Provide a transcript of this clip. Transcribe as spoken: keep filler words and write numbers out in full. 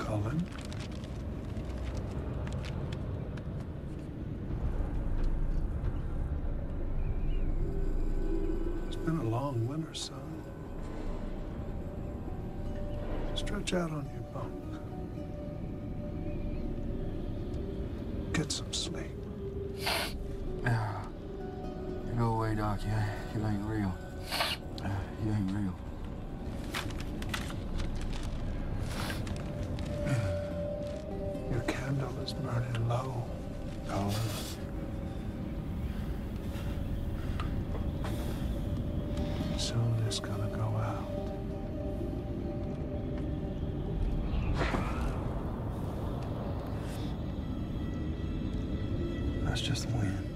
Cullen. It's been a long winter, son. Stretch out on your bunk. Get some sleep. Yeah. Go away, Doc. You, you ain't real. Uh, you ain't real. Your candle is burning low, Cullen. Soon it's gonna go out. That's just the wind.